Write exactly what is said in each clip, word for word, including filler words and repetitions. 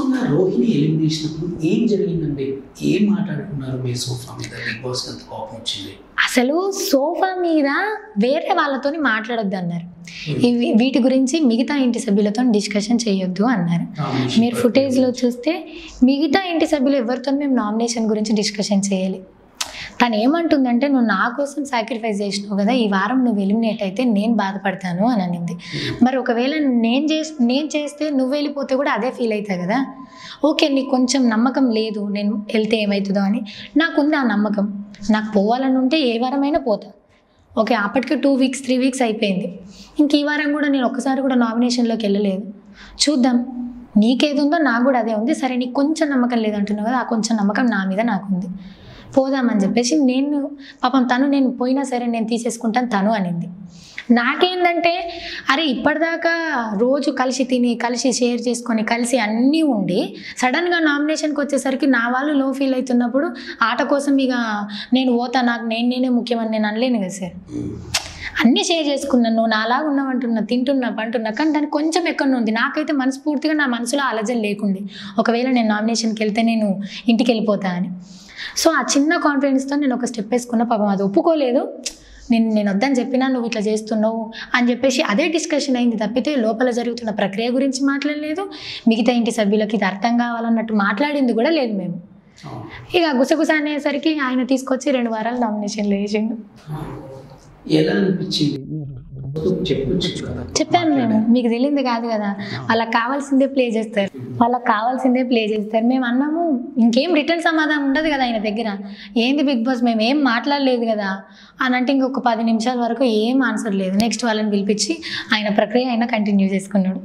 వాస్తవంగా రోహిణి ఎలిమినేషన్ అప్పుడు ఏం జరిగిందండి? ఏం మాట్లాడుకున్నారు మీ సోఫా మీద? బిగ్ బాస్ అంత కోపం వచ్చింది. అసలు సోఫా మీద వేరే వాళ్ళతో మాట్లాడొద్దు అన్నారు. ఇవి వీటి గురించి మిగతా ఇంటి సభ్యులతో డిస్కషన్ చేయొద్దు అన్నారు. మీరు ఫుటేజ్లో చూస్తే మిగతా ఇంటి సభ్యులు ఎవరితో మేము నామినేషన్ గురించి డిస్కషన్ చేయాలి. తను ఏమంటుందంటే, నువ్వు నా కోసం సాక్రిఫైస్ చేసినావు కదా, ఈ వారం నువ్వు ఎలిమినేట్ అయితే నేను బాధపడతాను అని అనింది. మరి ఒకవేళ నేను చేసి నేను చేస్తే నువ్వు వెళ్ళిపోతే కూడా అదే ఫీల్ అవుతావు కదా. ఓకే, నీకు కొంచెం నమ్మకం లేదు నేను వెళ్తే ఏమవుతుందో అని. నాకుంది ఆ నమ్మకం. నాకు పోవాలని ఉంటే ఏ వారమైనా పోతా. ఓకే, అప్పటికే టూ వీక్స్ త్రీ వీక్స్ అయిపోయింది. ఇంక ఈ వారం కూడా నేను ఒక్కసారి కూడా నామినేషన్లోకి వెళ్ళలేదు. చూద్దాం, నీకేది ఉందో నాకు కూడా అదే ఉంది. సరే, నీకు కొంచెం నమ్మకం లేదంటున్నావు కదా, ఆ కొంచెం నమ్మకం నా మీద నాకుంది, పోదామని చెప్పేసి నేను పాపం తను నేను పోయినా సరే నేను తీసేసుకుంటాను తను అనింది. నాకేందంటే, అరే ఇప్పటిదాకా రోజు కలిసి తిని కలిసి షేర్ చేసుకొని కలిసి అన్నీ ఉండి సడన్గా నామినేషన్కి వచ్చేసరికి నా వాళ్ళు లో ఫీల్ అవుతున్నప్పుడు ఆట కోసం ఇక నేను పోతా, నాకు నేను నేనే ముఖ్యమని నేను అనలేను కదా సార్. అన్నీ షేర్ చేసుకున్నాను, నువ్వు నాలాగా ఉన్నావంటున్నా, తింటున్నా పంటున్నా, కానీ దానికి కొంచెం ఎక్కడ ఉంది. నాకైతే మనస్ఫూర్తిగా నా మనసులో అలజడి లేకుండే, ఒకవేళ నేను నామినేషన్కి వెళ్తే నేను ఇంటికి వెళ్ళిపోతా అని. సో ఆ చిన్న కాన్ఫిడెన్స్తో నేను ఒక స్టెప్ వేసుకున్న. పాపం అది ఒప్పుకోలేదు. నేను నేను వద్దని చెప్పినా నువ్వు ఇట్లా చేస్తున్నావు అని చెప్పేసి అదే డిస్కషన్ అయింది తప్పితే లోపల జరుగుతున్న ప్రక్రియ గురించి మాట్లాడలేదు. మిగతా ఇంటి సభ్యులకి ఇది అర్థం కావాలన్నట్టు మాట్లాడింది కూడా లేదు మేము. ఇక గుసగుస అనేసరికి ఆయన తీసుకొచ్చి రెండు వారాలు నామినేషన్లు వేసిండు. ఎలా అనిపించింది? చెప్పాను మేము, మీకు తెలియదు కాదు కదా, వాళ్ళకి కావాల్సిందే ప్లే చేస్తారు, వాళ్ళకి కావాల్సిందే ప్లే చేస్తారు. మేము అన్నాము ఇంకేం రిటర్న్ సమాధానం ఉండదు కదా ఆయన దగ్గర. ఏంది బిగ్ బాస్ మేము ఏం మాట్లాడలేదు కదా అని అంటే ఇంకొక పది నిమిషాల వరకు ఏం ఆన్సర్ లేదు. నెక్స్ట్ వాళ్ళని పిలిపించి ఆయన ప్రక్రియ ఆయన కంటిన్యూ చేసుకున్నాడు.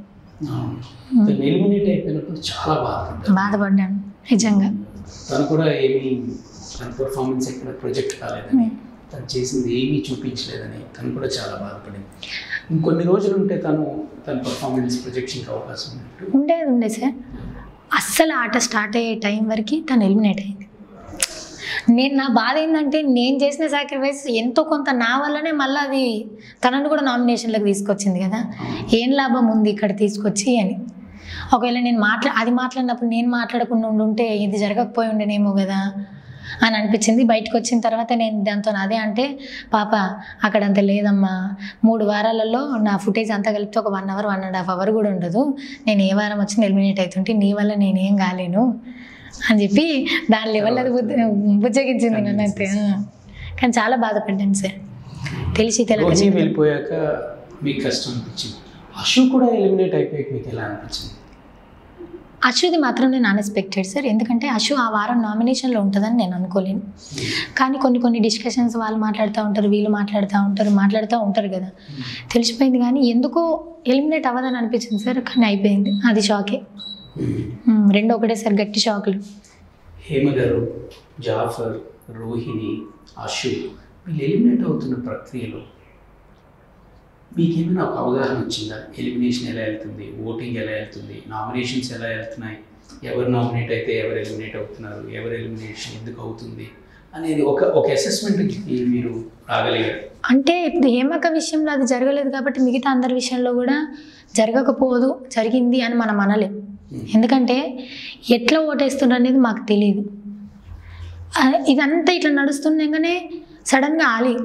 చాలా బాధపడ్డాను నిజంగా. తను కూడా ఏమీ పర్ఫార్మెన్స్ ఎక్కడ ప్రొజెక్ట్ కాలేదని, తను చేసింది ఏమీ చూపించలేదని తను కూడా చాలా బాధపడింది. ఇంకొన్ని రోజులు ఉంటే తను తన పర్ఫార్మెన్స్ ప్రొజెక్షన్కి అవకాశం ఉన్నట్టు ఉండేది ఉండే సార్. అస్సలు ఆట స్టార్ట్ అయ్యే టైం వరకు తను ఎలిమినేట్ అయింది. నేను నా బాధ ఏంటంటే, నేను చేసిన సాక్రిఫైస్ ఎంతో కొంత నా వల్లనే మళ్ళీ అది తనను కూడా నామినేషన్లకు తీసుకొచ్చింది కదా. ఏం లాభం ఉంది ఇక్కడ తీసుకొచ్చి అని. ఒకవేళ నేను మాట్లా అది మాట్లాడినప్పుడు నేను మాట్లాడకుండా ఉండుంటే ఇది జరగకపోయి ఉండేనేమో కదా అని అనిపించింది. బయటకు వచ్చిన తర్వాత నేను దాంతో అదే అంటే, పాప అక్కడంత లేదమ్మా, మూడు వారాలలో నా ఫుటేజ్ అంతా కలిపితే ఒక one hour one and half hour కూడా ఉండదు. నేను ఏ వారం వచ్చి ఎలిమినేట్ అవుతుంటే నీ వల్ల నేనేం కాలేను అని చెప్పి దాని లెవెల్ అది బుజ్జగించింది నన్ను అంతే. కానీ చాలా బాధపడ్డాను సార్. తెలిసి తెలియక వెళ్ళిపోయాక మీకు కష్టం అనిపించింది. అశు కూడా ఎలిమినేట్ అయిపోయాక మీకు ఎలా అనిపించింది? అశుది మాత్రం నేను అన్ఎక్స్పెక్టెడ్ సార్. ఎందుకంటే అశు ఆ వారం నామినేషన్లో ఉంటుందని నేను అనుకోలేను. కానీ కొన్ని కొన్ని డిస్కషన్స్ వాళ్ళు మాట్లాడుతూ ఉంటారు, వీళ్ళు మాట్లాడుతూ ఉంటారు మాట్లాడుతూ ఉంటారు కదా, తెలిసిపోయింది. కానీ ఎందుకో ఎలిమినేట్ అవ్వదని అనిపించింది సార్. కానీ అయిపోయింది, అది షాకే. రెండు ఒకటేసారి గట్టి షాకులు. హేమ గారు, జాఫర్, రోహిణి, అశు వీళ్ళు ఎలిమినేట్ అవుతున్న ప్రక్రియలో మీకేమైనా ఒక అవగాహన వచ్చిందా? ఎలిమినేషన్ ఎలా వెళ్తుంది, ఓటింగ్ ఎలా వెళ్తుంది, నామినేషన్స్ ఎలా వెళ్తున్నాయి, ఎవరు నామినేట్ అయితే ఎవరు ఎలిమినేట్ అవుతున్నారు, ఎవరు ఎలిమినేషన్ ఎందుకు అవుతుంది అనేది ఒక ఒక అసెస్మెంట్కి మీరు రాగలిగారు? అంటే ఇప్పుడు హేమక విషయంలో అది జరగలేదు కాబట్టి మిగతా అందరి విషయంలో కూడా జరగకపోదు, జరిగింది అని మనం అనలేం. ఎందుకంటే ఎట్లా ఓటేస్తున్నారు అనేది మాకు తెలియదు. ఇదంతా ఇట్లా నడుస్తుండగానే సడన్గా ఆలి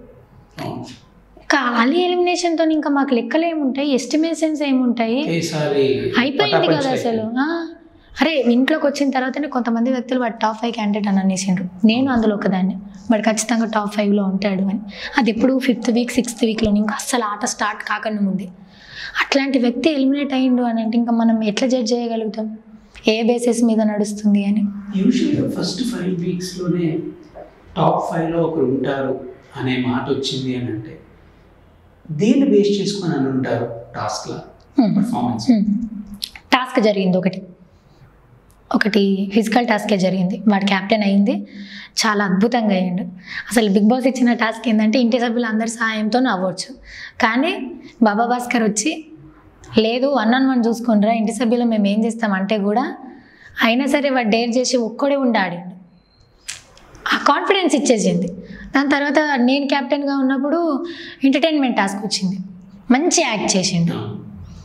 ఖాళీ ఎలిమినేషన్తో ఇంకా మాకు లెక్కలు ఏముంటాయి, ఎస్టిమేషన్స్ ఏముంటాయి, అయిపోయింది కదా అసలు. అరే ఇంట్లోకి వచ్చిన తర్వాతనే కొంతమంది వ్యక్తులు వాడు టాప్ ఫైవ్ క్యాండిడేట్ అని అనేసిండ్రు. నేను అందులో ఒకదాన్ని, వాడు ఖచ్చితంగా టాప్ ఫైవ్లో ఉంటాడు అని. అది ఎప్పుడు ఫిఫ్త్ వీక్ సిక్స్త్ వీక్లో, ఇంకా అస్సలు ఆట స్టార్ట్ కాకుండా ముందే అట్లాంటి వ్యక్తి ఎలిమినేట్ అయ్యిండు అని అంటే ఇంకా మనం ఎట్లా జడ్జ్ చేయగలుగుతాం, ఏ బేసిస్ మీద నడుస్తుంది అని. యూజువల్గా ఫస్ట్ ఫైవ్ వీక్స్లోనే టాప్ ఫైవ్లో ఒకరు ఉంటారు అనే మాట వచ్చింది అని అంటే దేన్ని బేస్ చేసుకొని అని ఉంటారు? టాస్క్లా పర్ఫార్మెన్స్ టాస్క్ జరిగింది ఒకటి ఒకటి ఫిజికల్ టాస్కే జరిగింది. వాడు క్యాప్టెన్ అయ్యింది, చాలా అద్భుతంగా అయ్యిండు. అసలు బిగ్ బాస్ ఇచ్చిన టాస్క్ ఏంటంటే ఇంటి సభ్యులు అందరి సహాయంతో అవ్వచ్చు. కానీ బాబా భాస్కర్ వచ్చి లేదు వన్ ఆన్ వన్ చూసుకుంటారా, ఇంటి సభ్యులు మేము ఏం చేస్తామంటే కూడా అయినా సరే వాడు డేర్ చేసి ఒక్కడే ఉండి ఆడిండు. ఆ కాన్ఫిడెన్స్ ఇచ్చేసింది. దాని తర్వాత నేను క్యాప్టెన్గా ఉన్నప్పుడు ఎంటర్టైన్మెంట్ టాస్క్ వచ్చింది, మంచి యాక్ట్ చేసిండు.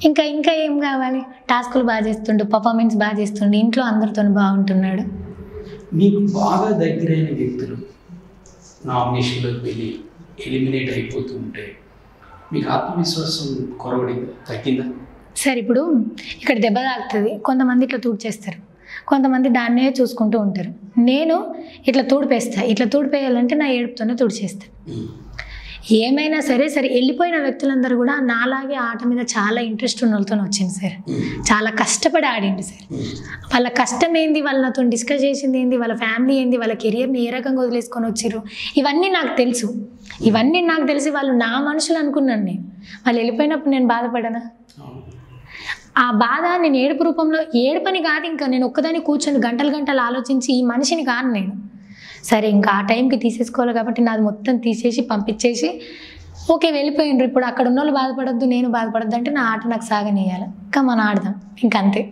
ఇంకా ఇంకా ఏం కావాలి? టాస్కులు బాగా చేస్తుండు, పర్ఫార్మెన్స్ బాగా చేస్తుండు, ఇంట్లో అందరితో బాగుంటున్నాడు. మీకు బాగా దగ్గరైన వ్యక్తులు నామినేషన్లోకి వెళ్ళి ఎలిమినేట్ అయిపోతూ ఉంటే మీకు ఆత్మవిశ్వాసం కొరవడిందా, తగ్గిందా? సరే, ఇప్పుడు ఇక్కడ దెబ్బ తాకుతుంది, కొంతమంది ఇట్లా తూడ్చేస్తారు, కొంతమంది దాన్నే చూసుకుంటూ ఉంటారు. నేను ఇట్లా తూడిపేస్తా, ఇట్లా తూడిపేయాలంటే నా ఏడుపుతోనే తుడిచేస్తా. ఏమైనా సరే సరే వెళ్ళిపోయిన వ్యక్తులందరూ కూడా నాలాగే ఆట మీద చాలా ఇంట్రెస్ట్ ఉన్న వాళ్ళతో వచ్చింది సార్. చాలా కష్టపడి ఆడింది సార్. వాళ్ళ కష్టం ఏంది, వాళ్ళతో డిస్కస్ చేసింది ఏంది, వాళ్ళ ఫ్యామిలీ ఏంది, వాళ్ళ కెరియర్ని ఏ రకంగా వదిలేసుకొని వచ్చారు, ఇవన్నీ నాకు తెలుసు. ఇవన్నీ నాకు తెలిసి వాళ్ళు నా మనుషులు అనుకున్నాను నేను. వాళ్ళు వెళ్ళిపోయినప్పుడు నేను బాధపడనా? ఆ బాధ నేను ఏడుపు రూపంలో, ఏడుపని కాదు, ఇంకా నేను ఒక్కదాన్ని కూర్చొని గంటలు గంటలు ఆలోచించి ఈ మనిషిని కాను నేను. సరే ఇంకా ఆ టైంకి తీసేసుకోవాలి కాబట్టి నాది మొత్తం తీసేసి పంపించేసి ఓకే వెళ్ళిపోయిండ్రు, ఇప్పుడు అక్కడ ఉన్న వాళ్ళు బాధపడద్దు, నేను బాధపడద్దు అంటే నా ఆట నాకు సాగనేయాలి, ఇంకా మనం ఆడదాం, ఇంకంతే.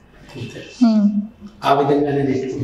ఆ విధంగానే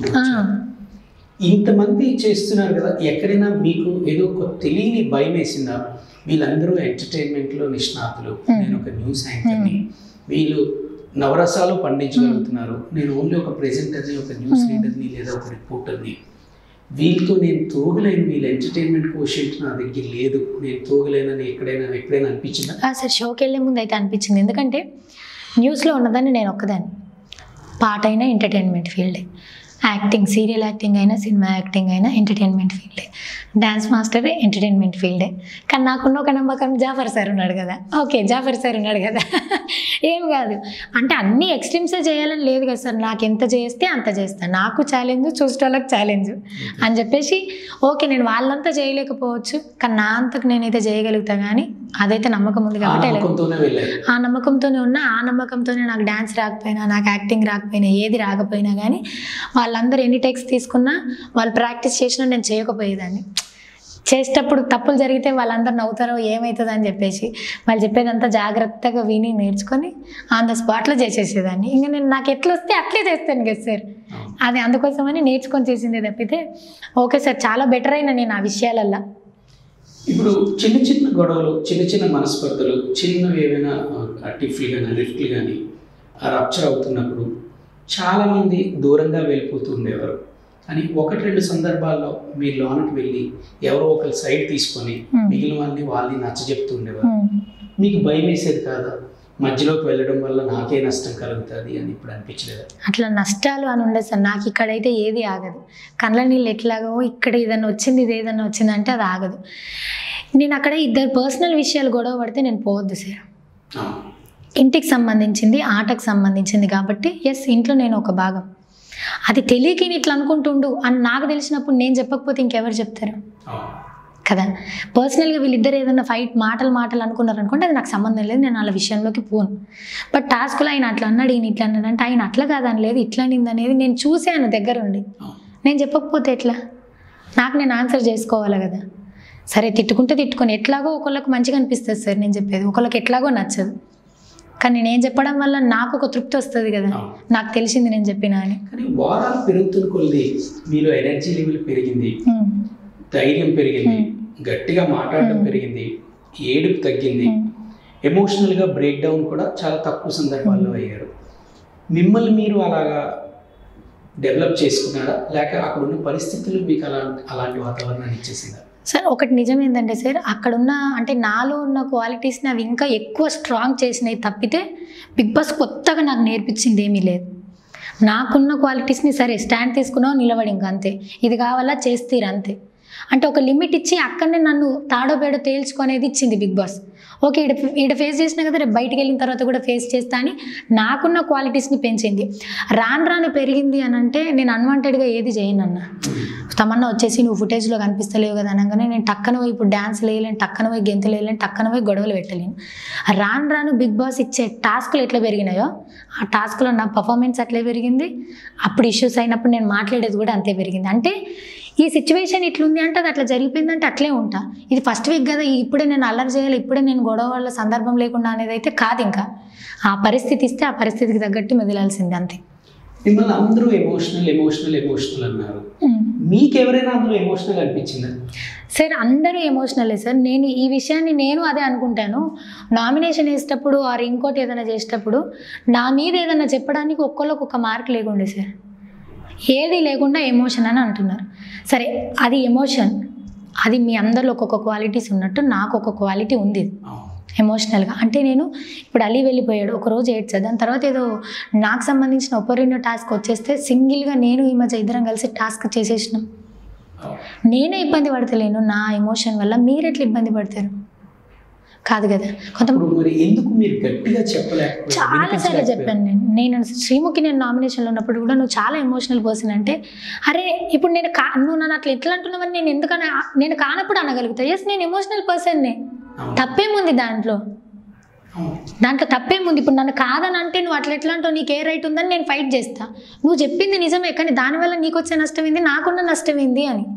ఇంతమంది చేస్తున్నారు కదా, ఎక్కడైనా మీకు ఏదో ఒక తెలియని భయం వేసిందా? వీళ్ళందరూ ఎంటర్టైన్మెంట్లో నిష్ణాతులు, నేను ఒక న్యూస్ యాంకర్ని, వీళ్ళు నవరసాలు పండించగలుగుతున్నారు, నేను ఓన్లీ ఒక ప్రెజెంటర్ని, ఒక న్యూస్ రీడర్ని లేదా ఒక రిపోర్టర్ని, వీళ్ళతో నేను తోగలేను, వీళ్ళ ఎంటర్టైన్మెంట్ కోషెంట్ నా దగ్గర లేదు, నేను తోగలేనని ఎక్కడైనా ఎప్పుడైనా అనిపించిందా? సార్ షోకి వెళ్ళే ముందు అయితే అనిపించింది, ఎందుకంటే న్యూస్లో ఉన్నదాన్ని నేను ఒక్కదాన్ని, పాట అయినా ఎంటర్టైన్మెంట్ ఫీల్డే, యాక్టింగ్ సీరియల్ యాక్టింగ్ అయినా సినిమా యాక్టింగ్ అయినా ఎంటర్టైన్మెంట్ ఫీల్డే, డ్యాన్స్ మాస్టరే ఎంటర్టైన్మెంట్ ఫీల్డే. కానీ నాకున్న ఒక నమ్మకం జాఫర్ సార్ ఉన్నాడు కదా, ఓకే జాఫర్ సార్ ఉన్నాడు కదా, ఏం కాదు అంటే అన్ని ఎక్స్ట్రీమ్సే చేయాలని లేదు కదా సార్, నాకు ఎంత చేస్తే అంత చేస్తాను, నాకు ఛాలెంజ్ చూసే వాళ్ళకి ఛాలెంజ్ అని చెప్పేసి ఓకే నేను వాళ్ళంతా చేయలేకపోవచ్చు కానీ నా అంతకు నేనైతే చేయగలుగుతా, కానీ అదైతే నమ్మకం ఉంది కాబట్టి ఆ నమ్మకంతోనే ఉన్నా. ఆ నమ్మకంతోనే నాకు డ్యాన్స్ రాకపోయినా, నాకు యాక్టింగ్ రాకపోయినా, ఏది రాకపోయినా కానీ వాళ్ళందరూ ఎన్ని టెక్స్ తీసుకున్నా, వాళ్ళు ప్రాక్టీస్ చేసినా నేను చేయకపోయేదాన్ని. చేసేటప్పుడు తప్పులు జరిగితే వాళ్ళందరూ నవ్వుతారో ఏమవుతుందో అని చెప్పేసి వాళ్ళు చెప్పేదంతా జాగ్రత్తగా విని నేర్చుకొని ఆన్ ద స్పాట్లో చేసేసేదాన్ని. ఇంకా నేను నాకు ఎట్లా వస్తే అట్లే చేస్తాను కదా సార్, అది అందుకోసమని నేర్చుకొని చేసిందే తప్పితే ఓకే సార్ చాలా బెటర్ అయినా నేను ఆ విషయాలల్లో. ఇప్పుడు చిన్న చిన్న గొడవలు, చిన్న చిన్న మనస్పర్ధలు, చిన్నవి ఏమైనా టిఫ్లు కానీ రిఫ్ట్లు కానీ రప్చర్ అవుతున్నప్పుడు చాలామంది దూరంగా వెళ్ళిపోతూ ఉండేవారు. అని ఒకటి రెండు సందర్భాల్లో మీ లోనికి వెళ్ళి ఎవరో ఒకరి సైడ్ తీసుకొని మిగిలిన వాళ్ళని వాళ్ళని నచ్చజెప్తూ ఉండేవారు. మీకు భయం వేసేది కాదా, మధ్యలోకి వెళ్ళడం వల్ల నాకే నష్టం కలుగుతుంది అని ఇప్పుడు అనిపించలేదు? అట్లా నష్టాలు అని ఉండదు సార్, నాకు ఇక్కడైతే ఏది ఆగదు. కళ్ళ నీళ్ళు ఎట్లాగో ఇక్కడ ఏదైనా వచ్చింది, ఇది ఏదైనా వచ్చిందంటే అది ఆగదు. నేను అక్కడ ఇద్దరు పర్సనల్ విషయాలు గొడవ పడితే నేను పోవద్దు సార్. ఇంటికి సంబంధించింది, ఆటకు సంబంధించింది కాబట్టి ఎస్ ఇంట్లో నేను ఒక భాగం. అది తెలియక ఇట్లా అనుకుంటుండు అని నాకు తెలిసినప్పుడు నేను చెప్పకపోతే ఇంకెవరు చెప్తారు కదా. పర్సనల్గా వీళ్ళిద్దరు ఏదైనా ఫైట్ మాటలు మాటలు అనుకున్నారు అనుకుంటే అది నాకు సంబంధం లేదు, నేను వాళ్ళ విషయంలోకి పోను. బట్ టాస్క్లో ఆయన అట్లా అన్నాడు, ఈయన ఇట్లా అన్నాడు అంటే ఆయన అట్లా కాదని లేదు ఇట్లా అనింది అనేది నేను చూశాను దగ్గరుండి. నేను చెప్పకపోతే ఎట్లా, నాకు నేను ఆన్సర్ చేసుకోవాలి కదా. సరే తిట్టుకుంటే తిట్టుకొని ఎట్లాగో ఒకళ్ళకి మంచిగా అనిపిస్తుంది సార్ నేను చెప్పేది, ఒకళ్ళకి ఎట్లాగో నచ్చదు, కానీ నేను చెప్పడం వల్ల నాకు ఒక తృప్తి వస్తుంది కదా, నాకు తెలిసింది నేను చెప్పినా అని. కానీ వారాలు పెరుగుతున్న కొద్ది మీలో ఎనర్జీ లెవెల్ పెరిగింది, ధైర్యం పెరిగింది, గట్టిగా మాట్లాడడం పెరిగింది, ఏడుపు తగ్గింది, ఎమోషనల్గా బ్రేక్ డౌన్ కూడా చాలా తక్కువ సందర్భాల్లో అయ్యారు. మిమ్మల్ని మీరు అలాగా డెవలప్ చేసుకున్నారా, లేక అక్కడ ఉన్న పరిస్థితులు మీకు అలా అలాంటి వాతావరణాన్ని ఇచ్చేసిందా? సార్ ఒకటి నిజం ఏంటంటే సార్, అక్కడున్న అంటే నాలో ఉన్న క్వాలిటీస్ని అవి ఇంకా ఎక్కువ స్ట్రాంగ్ చేసినాయి తప్పితే బిగ్ బాస్ కొత్తగా నాకు నేర్పించింది ఏమీ లేదు. నాకున్న క్వాలిటీస్ని సరే స్టాండ్ తీసుకున్నావు నిలబడి ఇంకా అంతే, ఇది కావాలా చేస్తీరు అంతే. అంటే ఒక లిమిట్ ఇచ్చి అక్కడనే నన్ను తాడో బేడో తేల్చుకునేది ఇచ్చింది బిగ్ బాస్. ఓకే ఈడ ఈడ ఫేస్ చేసినా కదా రేపు బయటకు వెళ్ళిన తర్వాత కూడా ఫేస్ చేస్తా అని నాకున్న క్వాలిటీస్ని పెంచింది. రాను రాను పెరిగింది అని అంటే నేను అన్వాంటెడ్గా ఏది చేయను అన్న. తమన్నా వచ్చేసి నువ్వు ఫుటేజ్లో కనిపిస్తలేవు కదా అనగానే నేను టక్కన పోయి ఇప్పుడు డ్యాన్స్ వేయలేను, టక్కన పోయి గెంతులు వేయలేను, టక్కన పోయి గొడవలు పెట్టలేను. రాను రాను బిగ్ బాస్ ఇచ్చే టాస్క్లు ఎట్లా పెరిగినాయో ఆ టాస్క్లో నా పర్ఫార్మెన్స్ అట్లే పెరిగింది, అప్పుడు ఇష్యూస్ అయినప్పుడు నేను మాట్లాడేది కూడా అంతే పెరిగింది. అంటే ఈ సిచ్యువేషన్ ఇట్లుంది అంటే అది అట్లా జరిగిపోయిందంటే అట్లే ఉంటా. ఇది ఫస్ట్ వీక్ కదా, ఇప్పుడే నేను అల్లరి చేయాలి, ఇప్పుడే నేను గొడవ వల్ల సందర్భం లేకుండా అనేది అయితే కాదు. ఇంకా ఆ పరిస్థితి ఇస్తే ఆ పరిస్థితికి తగ్గట్టు మెదలాల్సింది అంతే. మిమ్మల్ని అందరూ ఎమోషనల్ ఎమోషనల్ ఎమోషనల్ అన్నారు, మీకు ఎవరైనా అందులో ఎమోషనల్ అనిపించిందా? సార్ అందరూ ఎమోషనలే సార్. నేను ఈ విషయాన్ని నేను అదే అనుకుంటాను. నామినేషన్ వేసేటప్పుడు ఆర్ ఇంకోటి ఏదైనా చేసేటప్పుడు నా మీద ఏదైనా చెప్పడానికి ఒక్కొక్కరికి ఒక మార్క్ లేకుండే సార్. ఏది లేకుండా ఎమోషన్ అని అంటున్నారు. సరే అది ఎమోషన్, అది మీ అందరిలో ఒక్కొక్క క్వాలిటీస్ ఉన్నట్టు నాకు ఒక క్వాలిటీ ఉంది ఎమోషనల్గా. అంటే నేను ఇప్పుడు అలీ వెళ్ళిపోయాడు, ఒకరోజు ఏడ్చా, దాని తర్వాత ఏదో నాకు సంబంధించిన ఒపరినో టాస్క్ వచ్చేస్తే సింగిల్గా నేను ఈ మధ్య ఇద్దరం కలిసి టాస్క్ చేసేసినాం. నేనే ఇబ్బంది పడతలేను నా ఎమోషన్ వల్ల, మీరు ఎట్లా ఇబ్బంది పడతారు? కాదు కదా. కొంతమంది ఎందుకు మీరు గట్టిగా చెప్పలేకపోయారు? చాలా సార్లు చెప్పాను నేను. నేను శ్రీముఖి నేను నామినేషన్లో ఉన్నప్పుడు కూడా నువ్వు చాలా ఎమోషనల్ పర్సన్ అంటే, అరే ఇప్పుడు నేను కా నువ్వు నన్ను అట్లా ఎట్లా అంటున్నావని నేను ఎందుకన్నా నేను కానప్పుడు అనగలుగుతా. ఎస్ నేను ఎమోషనల్ పర్సన్నే, తప్పేముంది దాంట్లో? దాంట్లో తప్పేముంది? ఇప్పుడు నన్ను కాదని అంటే నువ్వు అట్లా ఎట్లా అంటావు, నీకు ఏ రైట్ ఉందని నేను ఫైట్ చేస్తా. నువ్వు చెప్పింది నిజమే, కానీ దానివల్ల నీకు వచ్చే నష్టం ఏంది, నాకున్న నష్టం ఏంది అని.